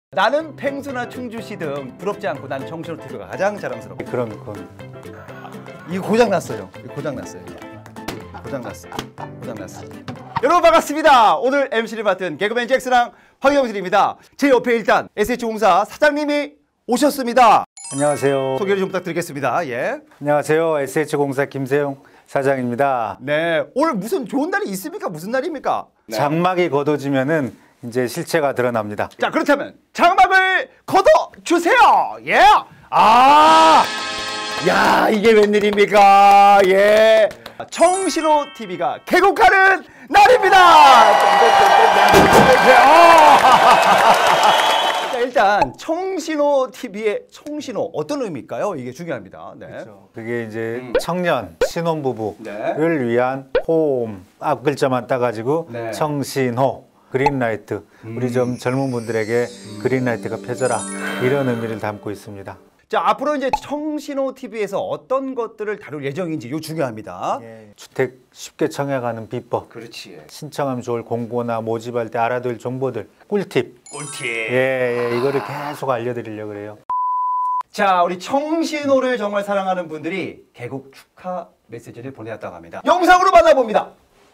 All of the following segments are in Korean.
나는 펭수나 충주시 등 부럽지 않고 나는 정신호 TV가 가장 자랑스럽고. 그럼 이거 고장났어요. 고장났어요. 여러분 반갑습니다. 오늘 MC를 맡은 개그맨 잭스랑 황영실입니다. 제 옆에 일단 SH공사 사장님이 오셨습니다. 안녕하세요. 소개를 좀 부탁드리겠습니다. 예. 안녕하세요. SH공사 김세용 사장입니다. 네. 오늘 무슨 좋은 날이 있습니까? 무슨 날입니까? 네. 장막이 걷어지면은 이제 실체가 드러납니다. 자, 그렇다면 장막을 걷어 주세요. 예. 야, 이게 웬일입니까? 예. 청신호 TV가 개국하는 날입니다. 자, 일단 청신호 TV의 청신호 어떤 의미일까요? 이게 중요합니다. 네. 그렇죠. 그게 이제 청년 신혼부부를 네. 위한 홈 앞 글자만 따가지고 네. 청신호 그린라이트 우리 좀 젊은 분들에게 그린라이트가 펴져라 이런 의미를 담고 있습니다. 자, 앞으로 이제 청신호 TV에서 어떤 것들을 다룰 예정인지 이거 중요합니다. 예. 주택 쉽게 청약하는 비법, 그렇지. 신청하면 좋을 공고나 모집할 때 알아둘 정보들, 꿀팁. 꿀팁. 예, 이거를 계속 알려드리려고 그래요. 자, 우리 청신호를 정말 사랑하는 분들이 개국 축하 메시지를 보내왔다고 합니다. 영상으로 만나봅니다.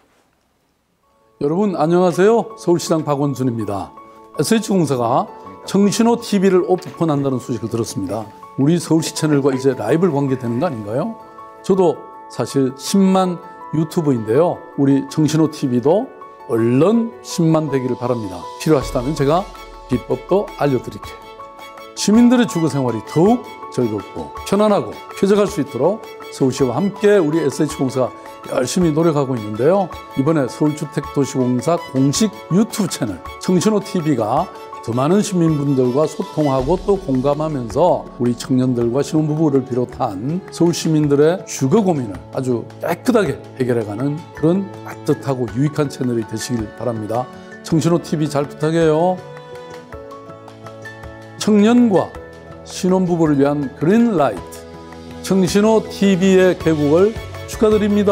여러분 안녕하세요. 서울시장 박원순입니다. SH공사가 청신호 TV를 오픈한다는 소식을 들었습니다. 우리 서울시 채널과 이제 라이벌 관계되는 거 아닌가요? 저도 사실 10만 유튜버인데요. 우리 청신호 TV도 얼른 10만 되기를 바랍니다. 필요하시다면 제가 비법도 알려드릴게요. 시민들의 주거 생활이 더욱 즐겁고 편안하고 쾌적할 수 있도록 서울시와 함께 우리 SH공사가 열심히 노력하고 있는데요. 이번에 서울주택도시공사 공식 유튜브 채널 청신호 TV가 더 많은 시민분들과 소통하고 또 공감하면서 우리 청년들과 신혼부부를 비롯한 서울 시민들의 주거 고민을 아주 깨끗하게 해결해가는 그런 따뜻하고 유익한 채널이 되시길 바랍니다. 청신호 TV 잘 부탁해요. 청년과 신혼부부를 위한 그린라이트 청신호 TV의 개국을 축하드립니다.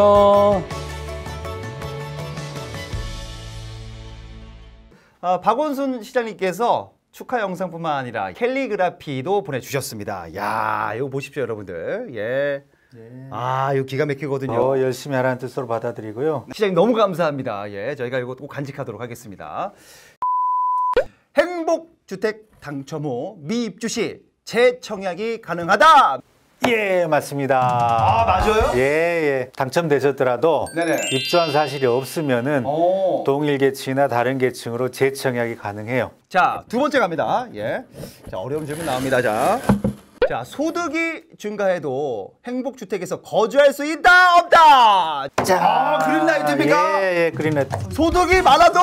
박원순 시장님께서 축하 영상뿐만 아니라 캘리그라피도 보내주셨습니다. 야, 이거 보십시오, 여러분들. 예. 이거 기가 막히거든요. 열심히 하라는 뜻으로 받아들이고요. 시장님 너무 감사합니다. 예, 저희가 이거 꼭 간직하도록 하겠습니다. 행복주택 당첨 후 미입주 시 재청약이 가능하다. 예, 맞습니다. 맞아요? 예. 당첨되셨더라도 네네. 입주한 사실이 없으면은 동일 계층이나 다른 계층으로 재청약이 가능해요. 자, 두 번째 갑니다. 예. 자, 어려운 질문 나옵니다. 자, 소득이 증가해도 행복주택에서 거주할 수 있다, 없다. 자, 그린라이트입니까? 예, 그린라이트. 소득이 많아도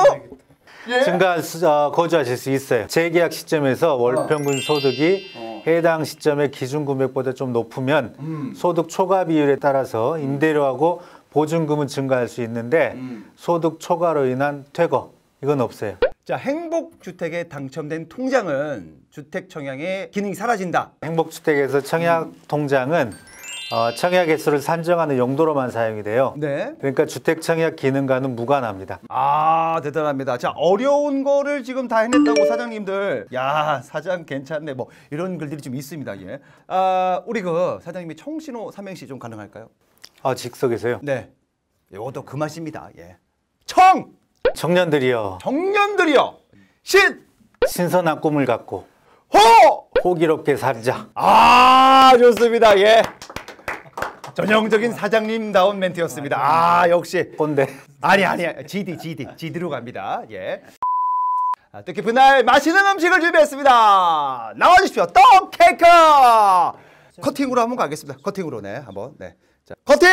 거주하실 수 있어요. 재계약 시점에서 월평균 소득이 해당 시점의 기준 금액보다 좀 높으면 소득 초과 비율에 따라서 임대료하고 보증금은 증가할 수 있는데 소득 초과로 인한 퇴거 이건 없어요. 자, 행복주택에 당첨된 통장은 주택 청약의 기능이 사라진다. 행복주택에서 청약 통장은 청약 개수를 산정하는 용도로만 사용이 돼요. 네. 그러니까 주택 청약 기능과는 무관합니다. 대단합니다. 자, 어려운 거를 지금 다 해냈다고 사장님들. 야, 사장 괜찮네. 뭐 이런 글들이 좀 있습니다. 예. 우리 그 사장님이 청신호 삼행시 좀 가능할까요? 즉석에서요? 네. 이것도 그 맛입니다. 예. 청년들이여. 청년들이여. 신선한 꿈을 갖고 호기롭게 살자. 좋습니다. 예. 전형적인 사장님다운 멘트였습니다. 역시 꼰대. 아니 GD로 갑니다. 예. 뜻깊은 날 맛있는 음식을 준비했습니다. 나와주십시오. 떡 케이크. 커팅으로 한번 가겠습니다. 커팅으로 한번 자, 커팅.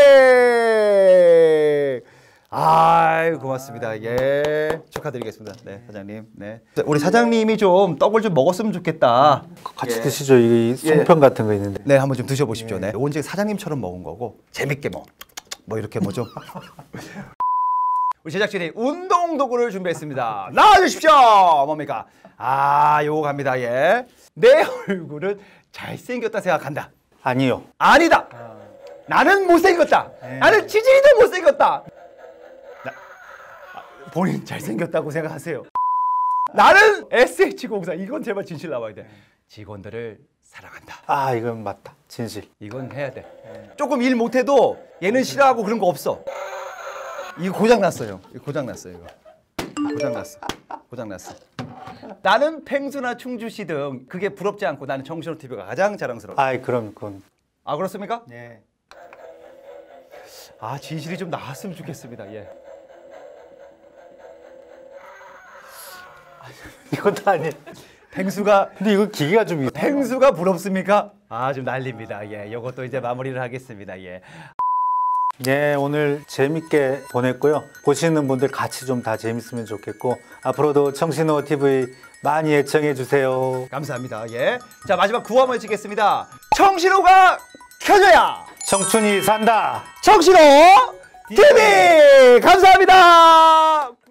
고맙습니다. 예, 축하드리겠습니다. 네, 사장님. 네, 우리 사장님이 좀 떡을 좀 먹었으면 좋겠다. 같이 드시죠. 이 송편 같은 거 있는데. 네, 한번 좀 드셔보십시오. 네, 이건 지금 사장님처럼 먹은 거고 재밌게 뭐 이렇게 좀. 우리 제작진이 운동 도구를 준비했습니다. 나와주십시오. 뭡니까? 요거 갑니다. 예, 내 얼굴은 잘생겼다 생각한다. 아니요. 아니다. 나는 못생겼다. 나는 지질이도 못생겼다. 본인 잘생겼다고 생각하세요. 나는 SH공사 이건 제발 진실 나와야 돼. 직원들을 사랑한다. 아, 이건 맞다. 진실. 이건 해야 돼. 조금 일 못해도 얘는 싫어하고 그런 거 없어. 이거 고장 났어요. 이거 고장 났어요. 이거 고장 났어. 고장 났어. 나는 펭수나 충주시 등 그게 부럽지 않고 나는 정신호 TV가 가장 자랑스러워. 아이, 그럼 그건. 아 그렇습니까? 네. 아 진실이 좀 나왔으면 좋겠습니다. 예. 이것도 아니에요. 펭수가 근데 이거 기계가 좀 이상해. 펭수가 부럽습니까? 아 좀 난립니다. 예. 요것도 이제 마무리를 하겠습니다. 예. 네, 오늘 재밌게 보냈고요. 보시는 분들 같이 좀 다 재밌으면 좋겠고 앞으로도 청신호 TV 많이 애청해 주세요. 감사합니다. 예. 자 마지막 구호 한번 외치겠습니다. 청신호가 켜져야 청춘이 산다. 청신호 TV 감사합니다.